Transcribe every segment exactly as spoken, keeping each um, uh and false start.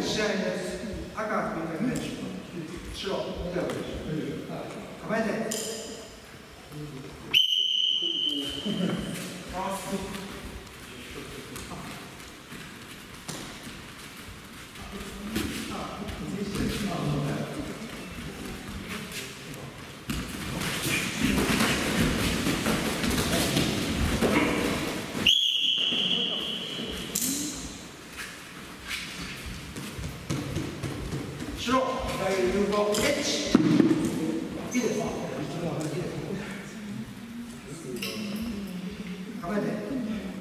で試合です。赤、緑、白、緑、構えて。白、左有効、H。いいですか。構えて。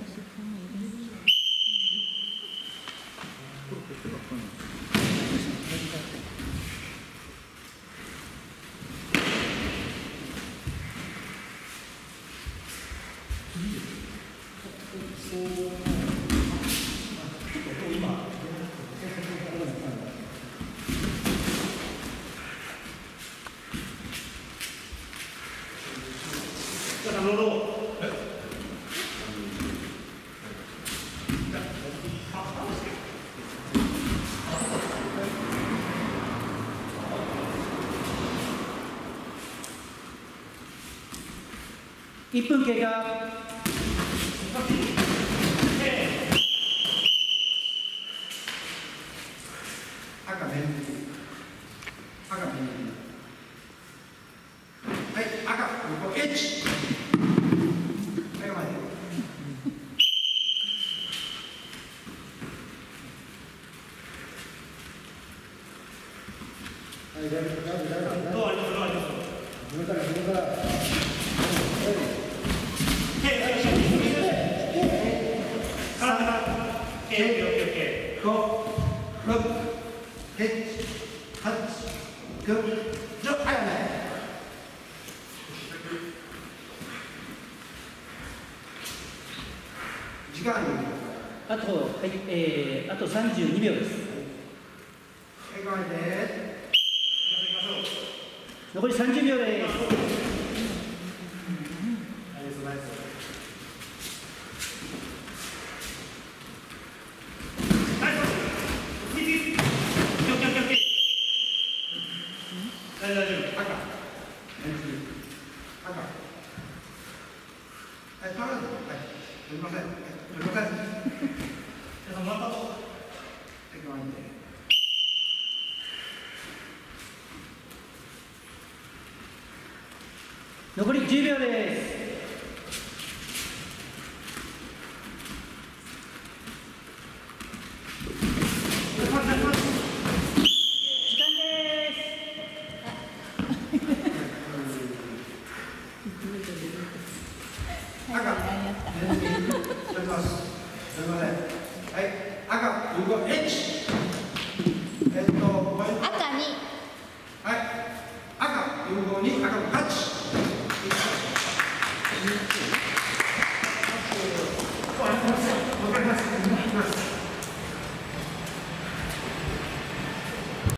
いっぷん経過。 赤面、赤面。はい、赤、横 H。はい、構えて。はい、大丈夫、大丈夫、大丈夫。どうあります、どうあります。自分から、自分から。ご、ろく、なな、はち、きゅう、じゅう、はい、ね。時間あと、はい、えー、あとさんじゅうにびょうです。 はい、構えて。 残りさんじゅうびょうです。 大丈夫、赤。赤。はい、取らないで。はい、取りません。取りません。皆さん、また。はい、構えて。 残りじゅうびょうです。 赤、取ります。すみません。はい、赤、動 H。えっと、 赤に。 はい、赤、有効に赤のはち。